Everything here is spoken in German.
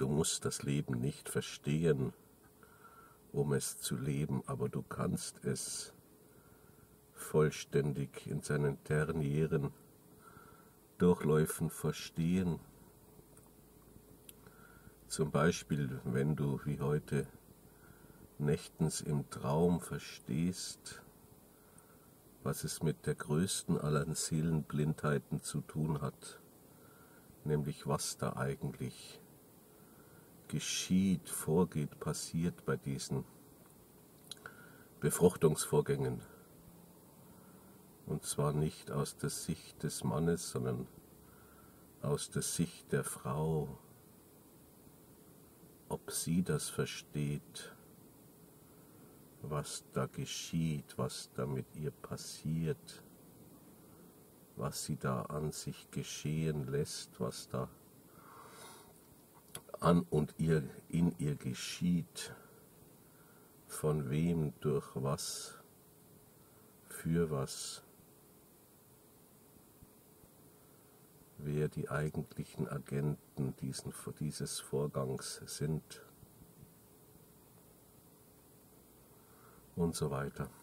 Du musst das Leben nicht verstehen, um es zu leben, aber du kannst es vollständig in seinen tertiären Durchläufen verstehen. Zum Beispiel, wenn du wie heute nächtens im Traum verstehst, was es mit der größten aller Seelenblindheiten zu tun hat, nämlich was da eigentlich geschieht, vorgeht, passiert bei diesen Befruchtungsvorgängen. Und zwar nicht aus der Sicht des Mannes, sondern aus der Sicht der Frau. Ob sie das versteht, was da geschieht, was da mit ihr passiert, was sie da an sich geschehen lässt, was da an und in ihr geschieht, von wem, durch was, für was, wer die eigentlichen Agenten dieses Vorgangs sind und so weiter.